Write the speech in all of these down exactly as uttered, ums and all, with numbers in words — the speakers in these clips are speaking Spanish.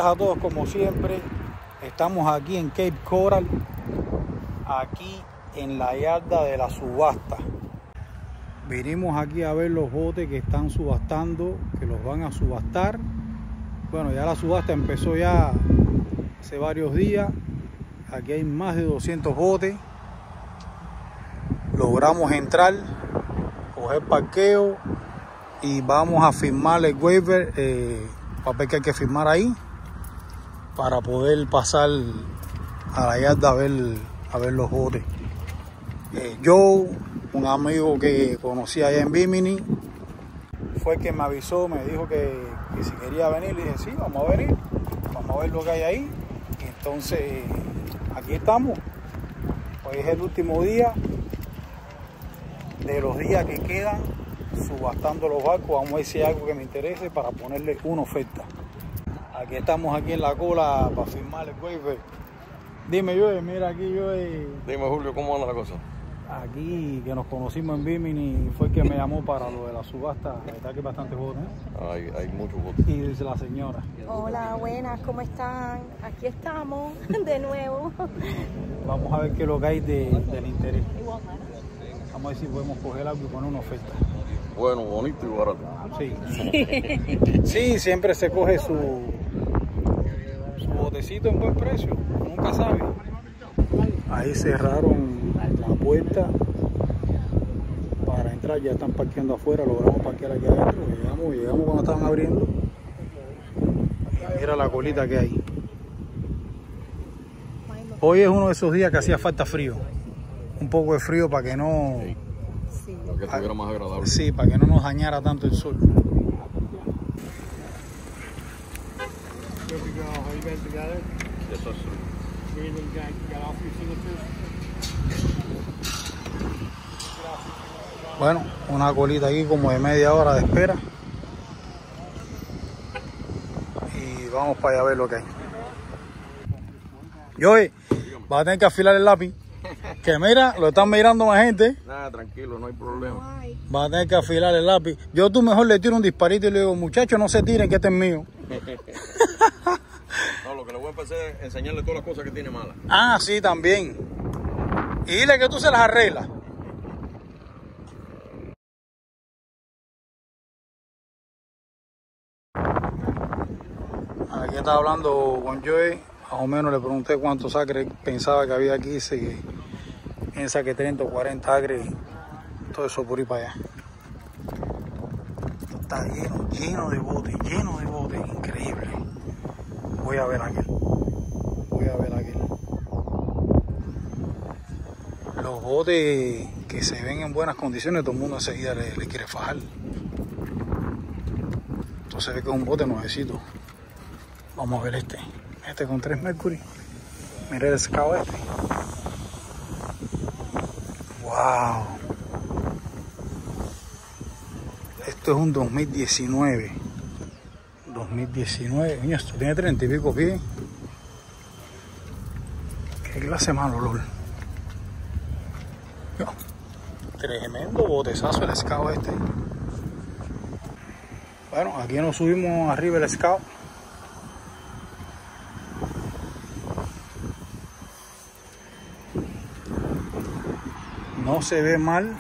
a todos como siempre. Estamos aquí en Cape Coral, aquí en la yarda de la subasta. Vinimos aquí a ver los botes que están subastando, que los van a subastar. Bueno, ya la subasta empezó ya hace varios días. Aquí hay más de doscientos botes. Logramos entrar, coger parqueo y vamos a firmar el waiver, eh, papel que hay que firmar ahí para poder pasar a la yarda a ver, a ver los botes. Eh, yo, un amigo que conocí allá en Bimini, fue el que me avisó, me dijo que, que si quería venir. Le dije, sí, vamos a venir, vamos a ver lo que hay ahí. Y entonces, aquí estamos. Hoy es el último día de los días que quedan subastando los barcos. Vamos a ver si hay algo que me interese para ponerle una oferta. Aquí estamos aquí en la cola para firmar el waiver. Dime, yo, mira aquí yo. Dime, Julio, ¿cómo anda la cosa? Aquí que nos conocimos en Bimini, fue el que me llamó para lo de la subasta. Está aquí bastantes botes, ¿eh? Hay, hay muchos botes. Y dice la señora. Hola, buenas, ¿cómo están? Aquí estamos de nuevo. Vamos a ver qué es lo que hay de, del interés. Vamos a ver si podemos coger algo y poner una oferta. Bueno, bonito y barato. Sí. Sí, siempre se coge su, su botecito en buen precio. Nunca sabe. Ahí cerraron la puerta para entrar. Ya están parqueando afuera. Logramos parquear aquí adentro. Llegamos, llegamos cuando estaban abriendo. Y mira la colita que hay. Hoy es uno de esos días que hacía falta frío. Un poco de frío para que no... Sí. Para que estuviera más agradable. Sí, para que no nos dañara tanto el sol. Bueno, una colita aquí como de media hora de espera. Y vamos para allá a ver lo que hay. Joey, vas a tener que afilar el lápiz. Que mira, lo están mirando más gente. Nada, tranquilo, no hay problema. Va a tener que afilar el lápiz. Yo tú mejor le tiro un disparito y le digo, muchachos, no se tiren, que este es mío. No, lo que le voy a empezar es enseñarle todas las cosas que tiene malas. Ah, sí, también. Y dile que tú se las arreglas. Aquí estaba hablando con Joey. Más o menos le pregunté cuántos acres pensaba que había aquí. Dice que piensa que treinta o cuarenta acres. Todo eso por ir para allá. Esto está lleno, lleno de botes, lleno de botes. Increíble. Voy a ver aquel. Voy a ver aquel. Los botes que se ven en buenas condiciones, todo el mundo enseguida le, le quiere fajar. Entonces ve que es un bote nuevecito. Vamos a ver este. Este con tres Mercury. Mira el Scout este. Wow. Esto es un dos mil diecinueve. dos mil diecinueve. Mira, esto tiene treinta y pico pies. Qué clase mal olor. No. Tremendo botezazo el Scout este. Bueno, aquí nos subimos arriba el Scout. No se ve mal.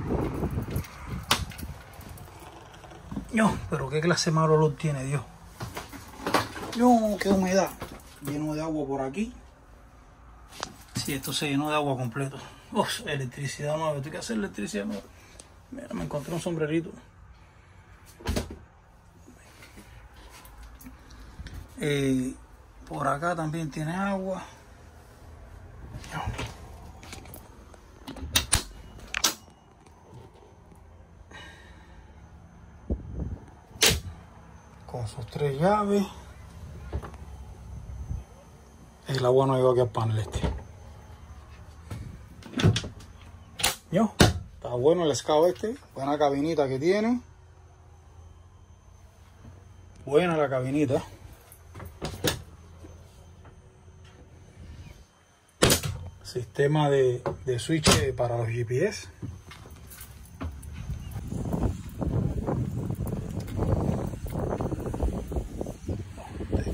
No, pero qué clase de mal olor tiene, Dios. No, qué humedad. Lleno de agua por aquí. Sí, esto se llenó de agua completo. Uf, electricidad nueva. Tengo que hacer electricidad nueva. Mira, me encontré un sombrerito. Eh, por acá también tiene agua. Con sus tres llaves. El agua no llegó aquí al panel este. Yo, está bueno el Scout este. Buena cabinita que tiene. Buena la cabinita. Sistema de, de switch para los G P S.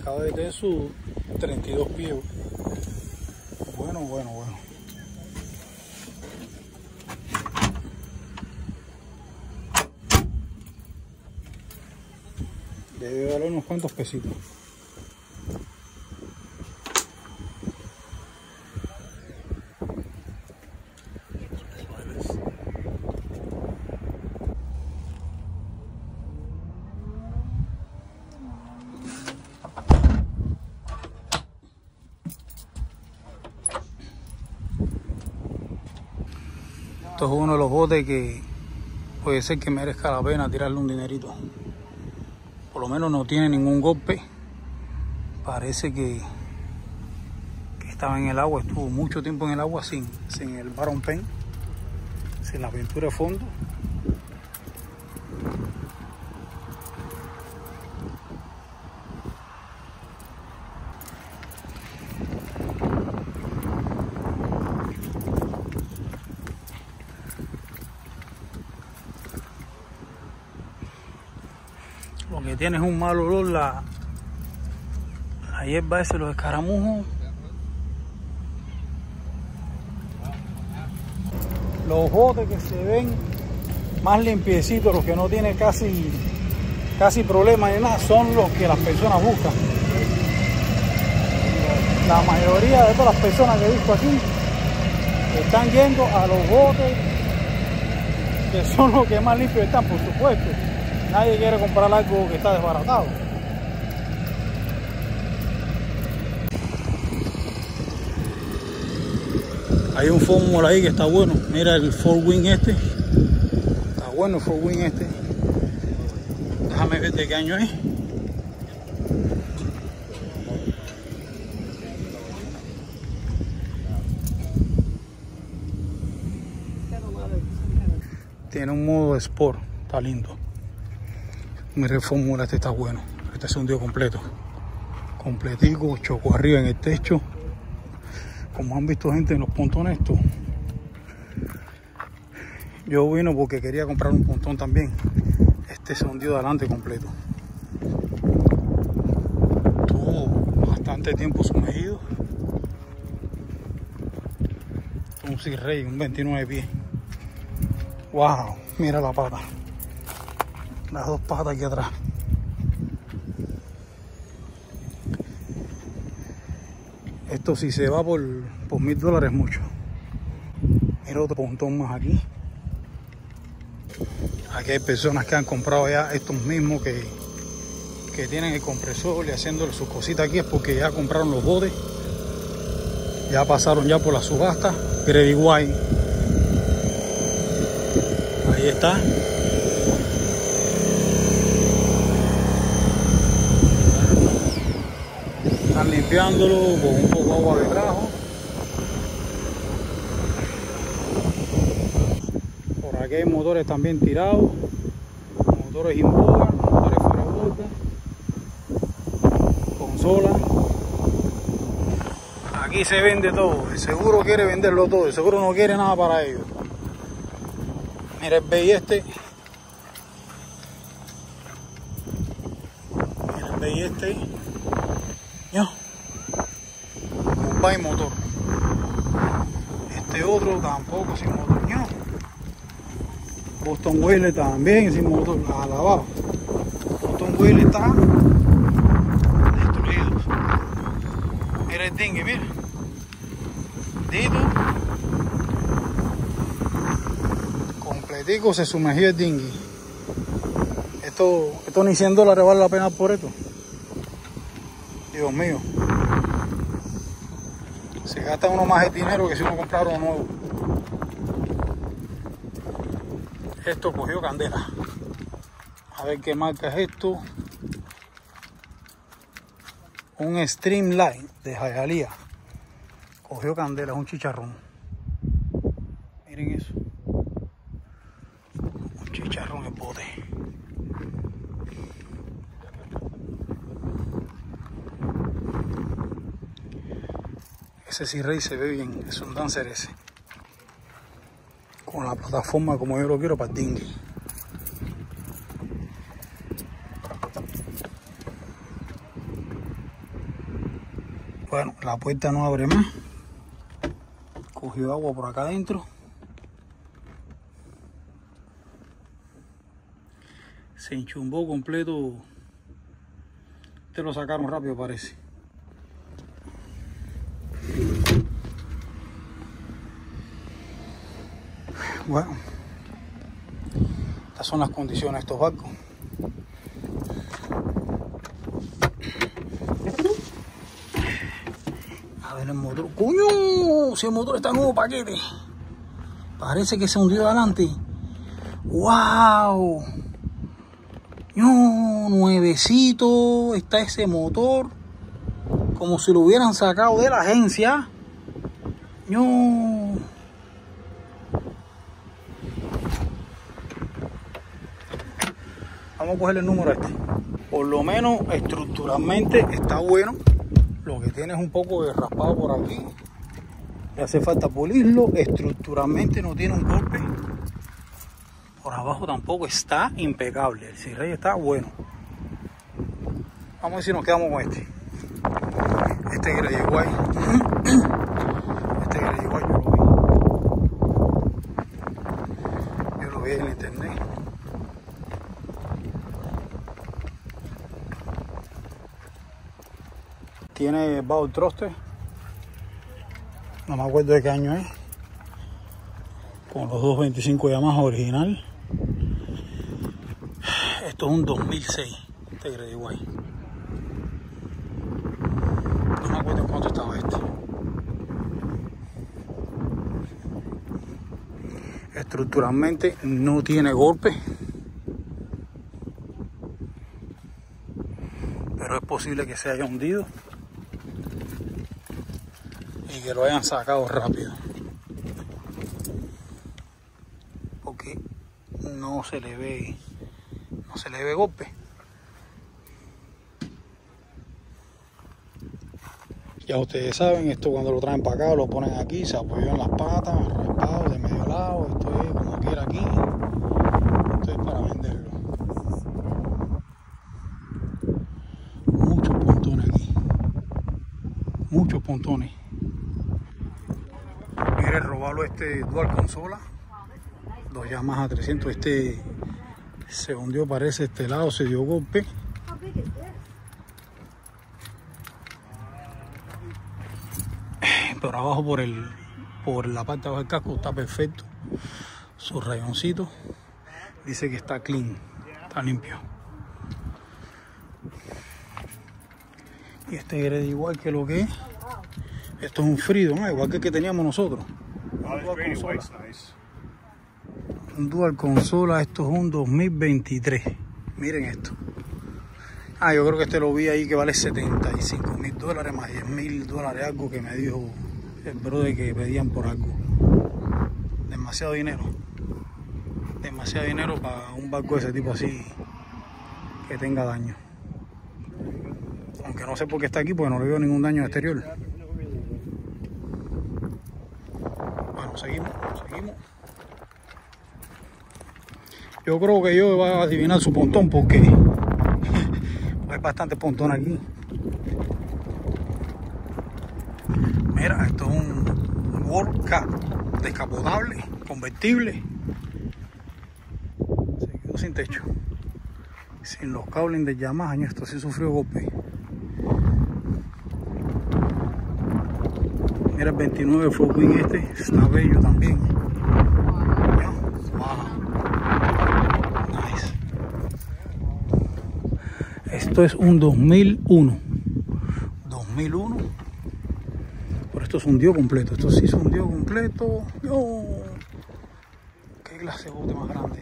acaba de tener sus treinta y dos pies. Bueno, bueno, bueno. Debe darle unos cuantos pesitos. Esto es uno de los botes que puede ser que merezca la pena tirarle un dinerito. Por lo menos no tiene ningún golpe. Parece que, que estaba en el agua, estuvo mucho tiempo en el agua sin, sin el Baron Pen, sin la pintura de fondo. Lo que tiene es un mal olor, la, la hierba ese, los escaramujos. Los botes que se ven más limpiecitos, los que no tienen casi, casi problemas ni nada, son los que las personas buscan. La mayoría de todas las personas que he visto aquí están yendo a los botes que son los que más limpios están, por supuesto. Nadie quiere comprar algo que está desbaratado. Hay un Fórmula ahí que está bueno. Mira el Ford Wing este. Está bueno el Ford Wing este. Déjame ver de qué año es. Tiene un modo de Sport. Está lindo. Mira el Fórmula, este está bueno. Este es un día completo. Completico, chocó arriba en el techo. Como han visto gente en los pontones estos. Yo vino porque quería comprar un pontón también. Este se hundió de adelante completo. Tuvo bastante tiempo sumergido. Un Sea Ray, un veintinueve pies. Wow, mira la pata. Las dos patas aquí atrás. Esto si se va por, por mil dólares mucho. Mira otro pontón más aquí. Aquí hay personas que han comprado ya estos mismos que, que tienen el compresor y haciéndole sus cositas aquí. Es porque ya compraron los botes. Ya pasaron ya por la subasta. Grady White. Ahí está. Están limpiándolo con un poco de agua de grajo. Por aquí hay motores también tirados, motores inboard, motores fuera borda, consola. Aquí se vende todo. El seguro quiere venderlo todo, el seguro no quiere nada para ellos. Mira el Bay este. Mira el Bay este. No. Hay motor. Este otro tampoco sin motor. No. Boston Whaler también sin motor. Alabado. Boston Whaler está destruido. Mira el dinghy, mira. Dito. Completico se sumergió el dinghy. Esto, esto ni cien dólares vale la pena por esto. Dios mío. Se gasta uno más el dinero que si uno comprara uno nuevo. Esto cogió candela. A ver qué marca es esto. Un Streamline de Hialeah. Cogió candela, es un chicharrón. Miren eso. Un chicharrón el bote. Ese Sea Ray se ve bien, es un Dancer ese. Con la plataforma como yo lo quiero para el dinghy. Bueno, la puerta no abre más. Cogió agua por acá adentro. Se enchumbó completo. Te lo sacaron rápido, parece. Bueno, estas son las condiciones de estos barcos. A ver el motor. ¡Coño! Si el motor está nuevo, paquete. Parece que se hundió adelante. ¡Wow! No, nuevecito está ese motor. Como si lo hubieran sacado de la agencia. No. Vamos a coger el número este. Por lo menos estructuralmente está bueno. Lo que tiene es un poco de raspado por aquí. Le hace falta pulirlo. Estructuralmente no tiene un golpe. Por abajo tampoco está impecable. El cirrey está bueno. Vamos a ver si nos quedamos con este. Este que le llegó ahí. Este que le llegó ahí yo lo vi. Yo lo vi en internet. Tiene bow thruster. No me acuerdo de qué año es. Con los doscientos veinticinco Yamaha original. Esto es un dos mil seis. Este Grady White. No me acuerdo en cuánto estaba este. Estructuralmente no tiene golpe. Pero es posible que se haya hundido. Y que lo hayan sacado rápido. Porque no se le ve. No se le ve golpe. Ya ustedes saben, esto cuando lo traen para acá, lo ponen aquí, se apoyó en las patas, raspado de medio lado, esto es como quiera aquí. Esto es para venderlo. Muchos pontones aquí. Muchos pontones. Mire, robarlo este dual consola. Dos Yamaha trescientos. Este se hundió, parece, este lado se dio golpe. Pero abajo por el por la parte de abajo del casco está perfecto. Su rayoncito dice que está clean, está limpio. Y este Grady igual que lo que es. Esto es un Freedom, ¿no? Igual que el que teníamos nosotros. Un dual consola. Un dual consola, esto es un dos mil veintitrés. Miren esto. Ah, yo creo que este lo vi ahí que vale setenta y cinco mil dólares más diez mil dólares, algo que me dijo el brother que pedían por algo. Demasiado dinero. Demasiado dinero para un barco de ese tipo así que tenga daño. Aunque no sé por qué está aquí, porque no le veo ningún daño exterior. Bueno, seguimos, seguimos. Yo creo que yo voy a adivinar su pontón porque hay bastante pontón aquí. Mira, esto es un World Cup descapotable, convertible. Se quedó sin techo. Sin los cables de Yamaha, esto sí sufrió golpe. Mira el veintinueve Flow Wing este, está bello también. Wow. Nice. Esto es un dos mil uno. dos mil uno. Pero esto se hundió completo. Esto sí se hundió completo. ¡Oh! ¡Qué clase de bote más grande!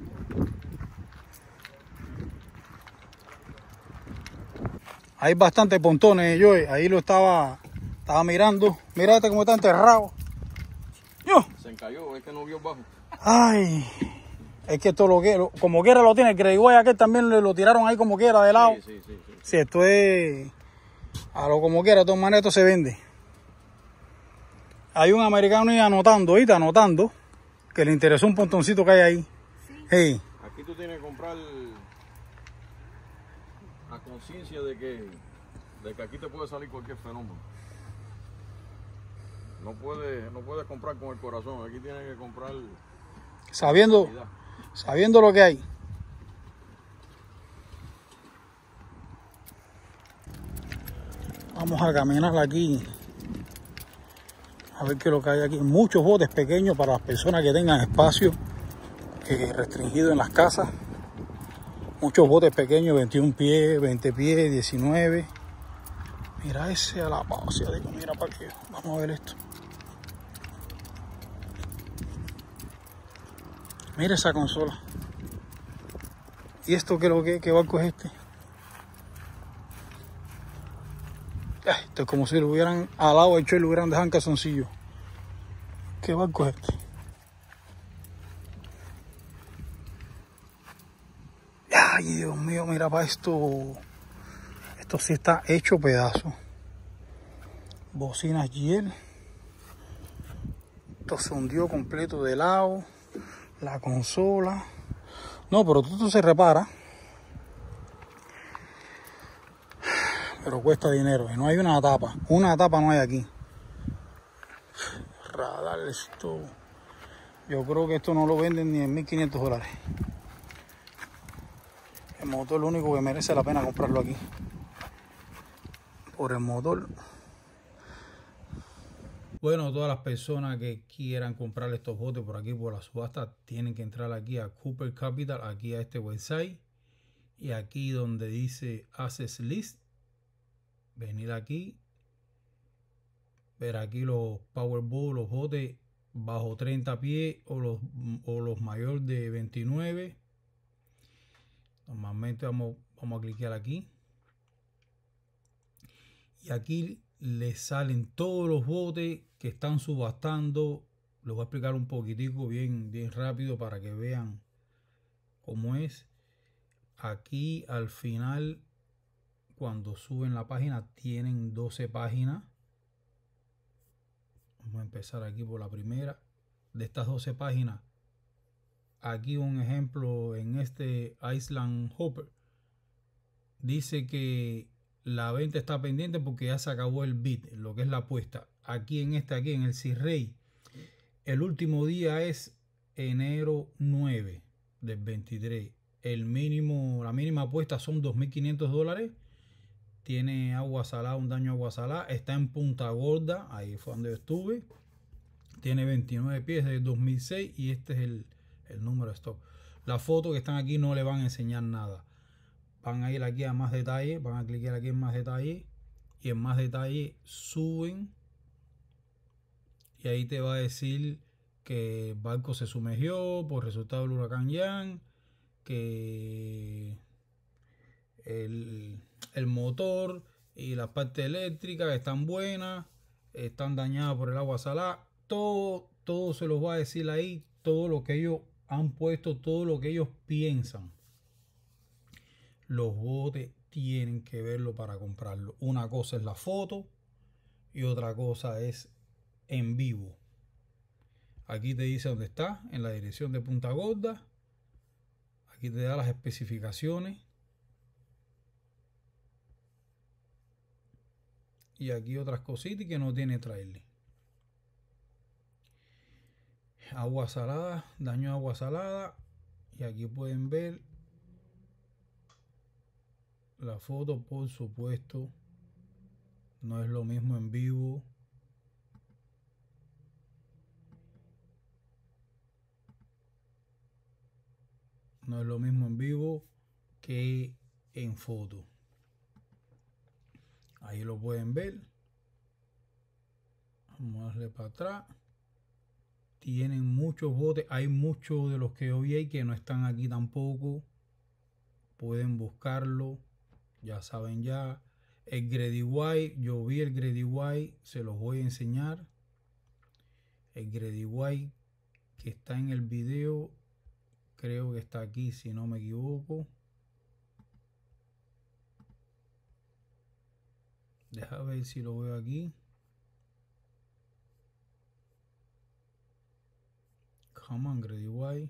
Hay bastantes pontones, yo ahí lo estaba, estaba mirando. Mira este cómo está enterrado. Yo. Se encalló, es que no vio bajo. Ay, es que esto lo que, como quiera lo tiene. El Grady White aquel también lo, lo tiraron ahí como quiera de lado. Sí, sí, sí, sí. Si esto es a lo como quiera, de todas maneras esto se vende. Hay un americano ahí anotando, ahorita anotando, que le interesó un pontoncito que hay ahí. Sí. Hey. Aquí tú tienes que comprar a conciencia de que, de que aquí te puede salir cualquier fenómeno. No puedes no puede comprar con el corazón. Aquí tienes que comprar... Sabiendo, sabiendo lo que hay. Vamos a caminar aquí. A ver qué es lo que hay aquí. Muchos botes pequeños para las personas que tengan espacio eh, restringido en las casas. Muchos botes pequeños, veintiún pies, veinte pies, diecinueve. Mira ese a la pausa. Digo, mira para qué. Vamos a ver esto. Mira esa consola. ¿Y esto qué, lo que, qué barco es este? Esto es como si lo hubieran alado hecho y lo hubieran dejado en calzoncillo. ¿Qué barco es este? Ay, Dios mío, mira para esto. Esto sí está hecho pedazo. Bocinas G L. Esto se hundió completo de lado. La consola. No, pero todo esto se repara. Pero cuesta dinero. Y no hay una tapa. Una tapa no hay aquí. Radar esto. Yo creo que esto no lo venden ni en mil quinientos dólares. El motor es lo único que merece la pena comprarlo aquí. Por el motor. Bueno, todas las personas que quieran comprar estos botes por aquí, por la subasta, tienen que entrar aquí a Cooper Capital, aquí a este website. Y aquí donde dice Access List, venir aquí, ver aquí los Powerboat, los botes bajo treinta pies o los, o los mayor de veintinueve. Normalmente vamos, vamos a clicar aquí. Y aquí les salen todos los botes que están subastando. Les voy a explicar un poquitico bien, bien rápido para que vean cómo es. Aquí al final, cuando suben la página, tienen doce páginas. Vamos a empezar aquí por la primera. De estas doce páginas, aquí un ejemplo en este Island Hopper. Dice que la venta está pendiente porque ya se acabó el bid, lo que es la apuesta. Aquí en este, aquí en el Cirrey, el último día es enero nueve del veintitrés. El mínimo, la mínima apuesta son dos mil quinientos dólares. Tiene agua salada, un daño a agua salada. Está en Punta Gorda, ahí fue donde estuve. Tiene veintinueve pies de dos mil seis y este es el, el número de stock. Las fotos que están aquí no le van a enseñar nada. Van a ir aquí a más detalle, van a clicar aquí en más detalle y en más detalle suben y ahí te va a decir que el barco se sumergió por resultado del huracán Ian, que el, el motor y la parte eléctrica están buenas, están dañadas por el agua salada. Todo, todo se los va a decir ahí, todo lo que ellos han puesto, todo lo que ellos piensan. Los botes tienen que verlo para comprarlo. Una cosa es la foto y otra cosa es en vivo. Aquí te dice dónde está, en la dirección de Punta Gorda. Aquí te da las especificaciones. Y aquí otras cositas que no tiene trailer. Agua salada, daño a agua salada. Y aquí pueden ver la foto, por supuesto. No es lo mismo en vivo. No es lo mismo en vivo que en foto. Ahí lo pueden ver. Vamos a darle para atrás. Tienen muchos botes. Hay muchos de los que hoy hay que no están aquí tampoco. Pueden buscarlo. Ya saben ya. El Grady White. Yo vi el Grady White. Se los voy a enseñar. El Grady White que está en el video. Creo que está aquí si no me equivoco. Deja ver si lo veo aquí. Come on, Grady White.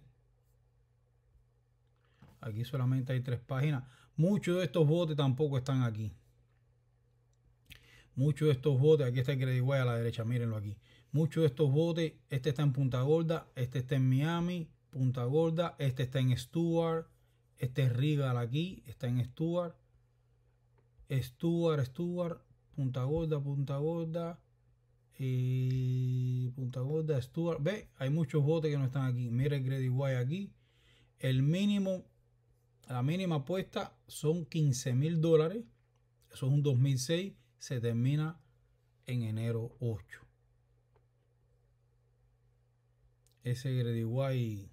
Aquí solamente hay tres páginas. Muchos de estos botes tampoco están aquí. Muchos de estos botes, aquí está el Grady White a la derecha, mírenlo aquí. Muchos de estos botes, este está en Punta Gorda, este está en Miami, Punta Gorda, este está en Stuart, este es Regal aquí, está en Stuart, Stuart, Stuart, Punta Gorda, Punta Gorda, y Punta Gorda, Stuart. Ve, hay muchos botes que no están aquí. Mira el Grady White aquí. El mínimo, la mínima apuesta son quince mil dólares. Eso es un dos mil seis. Se termina en enero ocho. Ese Grady White,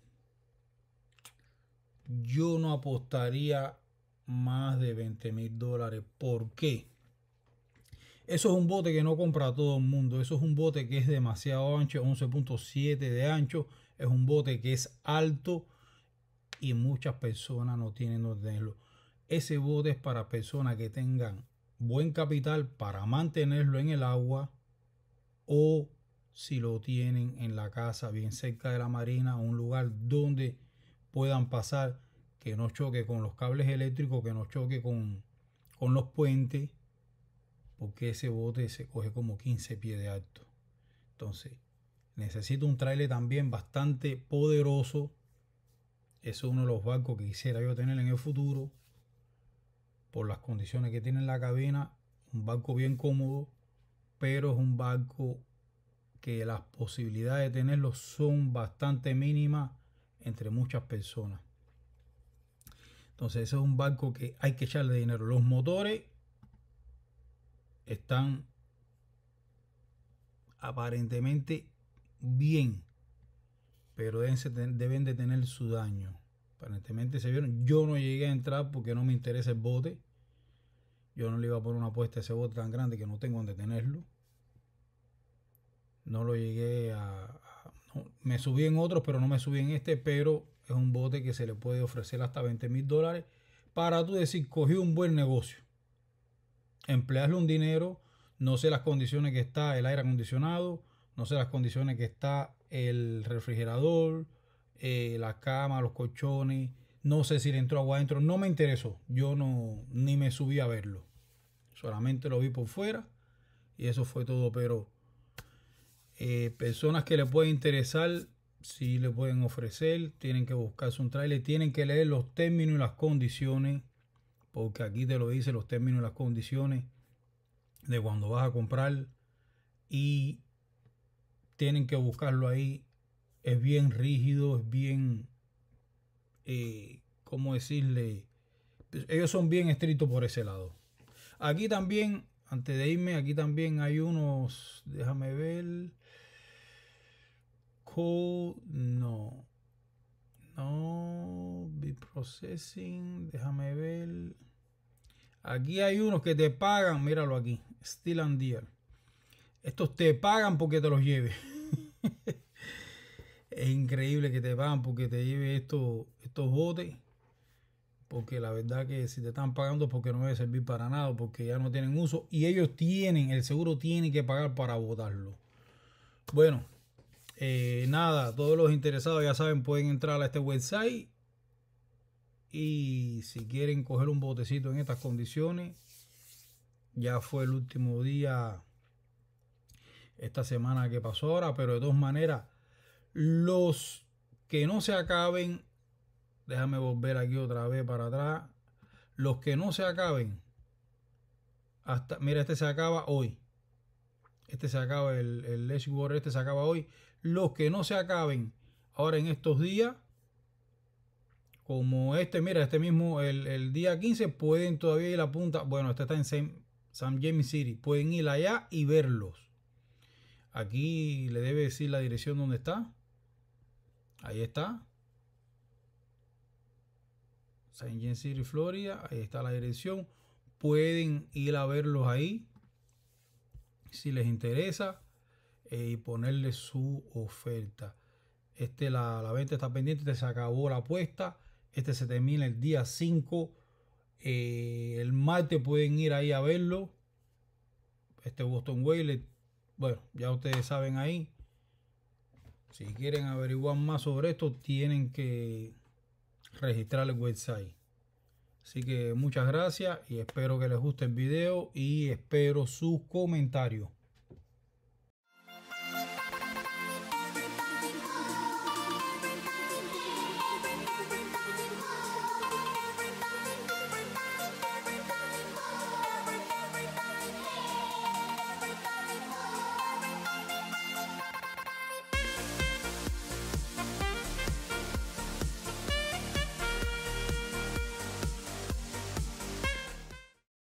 yo no apostaría más de veinte mil dólares. ¿Por qué? Eso es un bote que no compra todo el mundo. Eso es un bote que es demasiado ancho, once punto siete de ancho. Es un bote que es alto y muchas personas no tienen donde tenerlo. Ese bote es para personas que tengan buen capital para mantenerlo en el agua, o si lo tienen en la casa bien cerca de la marina, un lugar donde puedan pasar, que no choque con los cables eléctricos, que no choque con, con los puentes, porque ese bote se coge como quince pies de alto. Entonces necesito un trailer también bastante poderoso. Eso es uno de los barcos que quisiera yo tener en el futuro, por las condiciones que tiene en la cabina. Un barco bien cómodo, pero es un barco que las posibilidades de tenerlo son bastante mínimas entre muchas personas. Entonces ese es un barco que hay que echarle dinero. Los motores están aparentemente bien, pero deben, deben de tener su daño. Aparentemente se vieron. Yo no llegué a entrar porque no me interesa el bote. Yo no le iba a poner una apuesta a ese bote tan grande que no tengo donde tenerlo. No lo llegué a... a no, me subí en otros, pero no me subí en este. Pero es un bote que se le puede ofrecer hasta veinte mil dólares para tú decir, cogí un buen negocio. Emplearle un dinero. No sé las condiciones que está el aire acondicionado. No sé las condiciones que está el refrigerador, eh, la cama, los colchones. No sé si le entró agua adentro. No me interesó. Yo no ni me subí a verlo. Solamente lo vi por fuera. Y eso fue todo. Pero eh, personas que le pueden interesar, si le pueden ofrecer, tienen que buscarse un trailer. Tienen que leer los términos y las condiciones. Porque aquí te lo dice los términos y las condiciones de cuando vas a comprar. Y tienen que buscarlo ahí. Es bien rígido, es bien, eh, ¿cómo decirle? Ellos son bien estrictos por ese lado. Aquí también, antes de irme, aquí también hay unos, déjame ver, code, no, no, be processing, déjame ver. Aquí hay unos que te pagan, míralo aquí, Still and Deal. Estos te pagan porque te los lleves. Es increíble que te pagan porque te lleve estos, estos botes. Porque la verdad que si te están pagando es porque no debe servir para nada, porque ya no tienen uso. Y ellos tienen, el seguro tiene que pagar para botarlo. Bueno, eh, nada, todos los interesados ya saben, pueden entrar a este website. Y si quieren coger un botecito en estas condiciones, ya fue el último día esta semana que pasó ahora, pero de todas maneras, los que no se acaben, déjame volver aquí otra vez para atrás, los que no se acaben, hasta, mira, este se acaba hoy, este se acaba, el, el Edgewater, este se acaba hoy, los que no se acaben ahora en estos días, como este, mira, este mismo, el, el día quince, pueden todavía ir a la punta, bueno, este está en Saint, Saint James City, pueden ir allá y verlos. Aquí le debe decir la dirección donde está. Ahí está. Saint James City, Florida. Ahí está la dirección. Pueden ir a verlos ahí, si les interesa, eh, y ponerle su oferta. Este, la, la venta está pendiente. Este se acabó la apuesta. Este se termina el día cinco. Eh, el martes pueden ir ahí a verlo. Este Boston Whaler. Bueno, ya ustedes saben ahí. Si quieren averiguar más sobre esto, tienen que registrar el website. Así que muchas gracias y espero que les guste el video y espero sus comentarios.